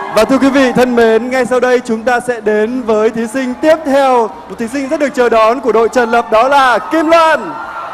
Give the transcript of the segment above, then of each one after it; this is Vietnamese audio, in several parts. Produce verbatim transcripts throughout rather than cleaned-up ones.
Và thưa quý vị thân mến, ngay sau đây chúng ta sẽ đến với thí sinh tiếp theo, một thí sinh rất được chờ đón của đội Trần Lập, đó là Kim Loan.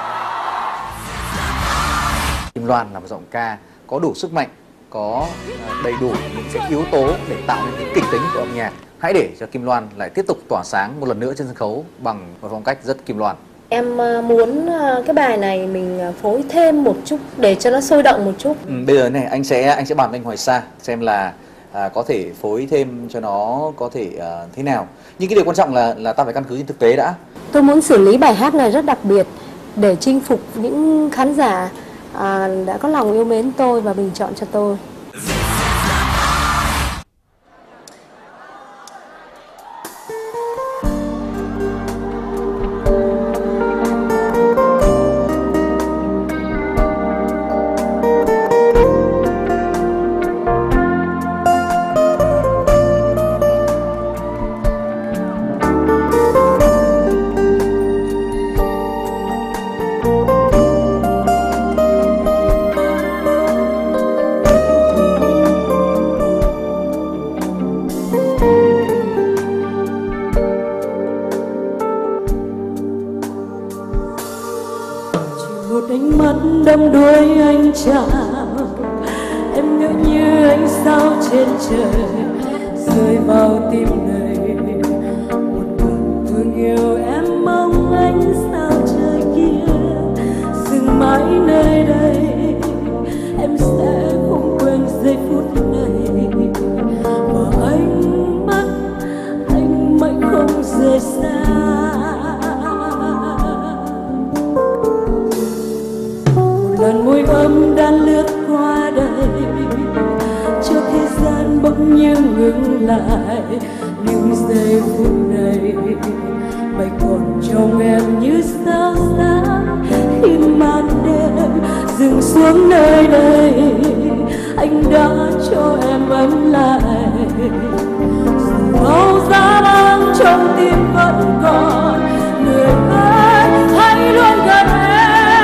Kim Loan là một giọng ca có đủ sức mạnh, có đầy đủ những cái yếu tố để tạo nên cái kịch tính của âm nhạc. Hãy để cho Kim Loan lại tiếp tục tỏa sáng một lần nữa trên sân khấu bằng một phong cách rất Kim Loan. Em muốn cái bài này mình phối thêm một chút để cho nó sôi động một chút. Ừ, bây giờ này anh sẽ anh sẽ bàn với anh Hoài Sa xem là à, có thể phối thêm cho nó có thể à, thế nào. Nhưng cái điều quan trọng là là ta phải căn cứ trên thực tế đã. Tôi muốn xử lý bài hát này rất đặc biệt để chinh phục những khán giả à, đã có lòng yêu mến tôi và bình chọn cho tôi. Một ánh mắt đắm đuối anh chào, em ngỡ như ánh sao trên trời rơi vào tim này. Một cơn thương yêu em mong ánh sao trời kia dừng mãi nơi đây. Em sẽ không quên giây phút này mà anh mất, anh mãi không rời xa. Lần môi ấm đã lướt qua đây cho thế gian bỗng nhiên ngừng lại. Những giây phút này mày còn trong em như sao sáng khi màn đêm dừng xuống nơi đây. Anh đã cho em ấm lại, dù bao giá băng trong tim vẫn còn. Người ơi hãy luôn gần em.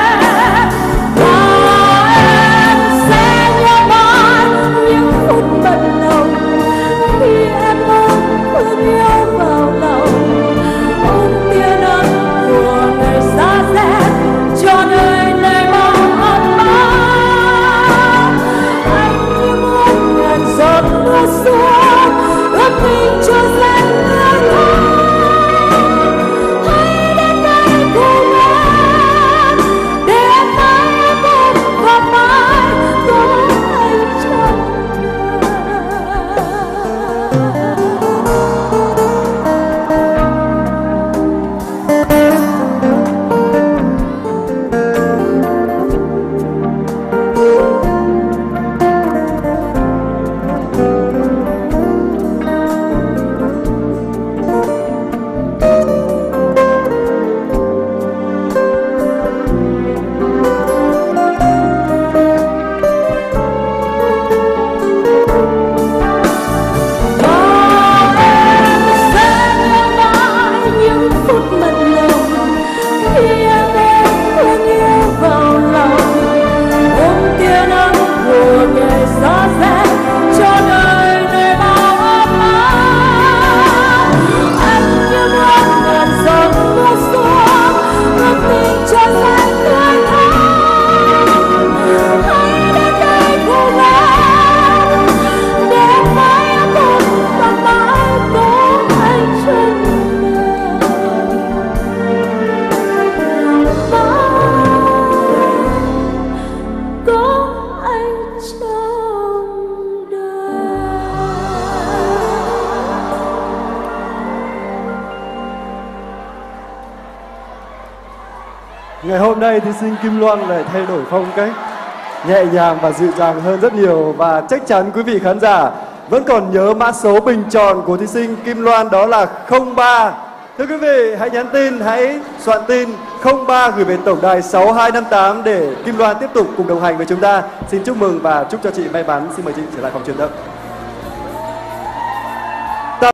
Ngày hôm nay thí sinh Kim Loan lại thay đổi phong cách, nhẹ nhàng và dịu dàng hơn rất nhiều. Và chắc chắn quý vị khán giả vẫn còn nhớ mã số bình chọn của thí sinh Kim Loan, đó là không ba. Thưa quý vị, hãy nhắn tin, hãy soạn tin không ba gửi về tổng đài sáu hai năm tám để Kim Loan tiếp tục cùng đồng hành với chúng ta. Xin chúc mừng và chúc cho chị may mắn. Xin mời chị trở lại phòng truyền thông.